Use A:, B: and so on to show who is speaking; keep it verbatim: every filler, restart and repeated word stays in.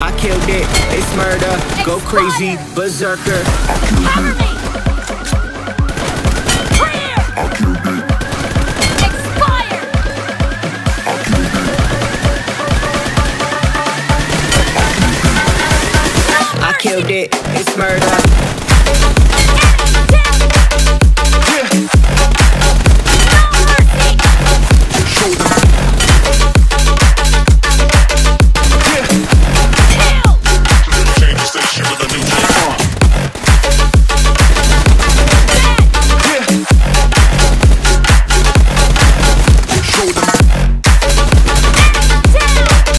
A: I killed it, it's murder. Go crazy, berserker.
B: Cover me! Clear! Expire!
A: I killed it, it's murder.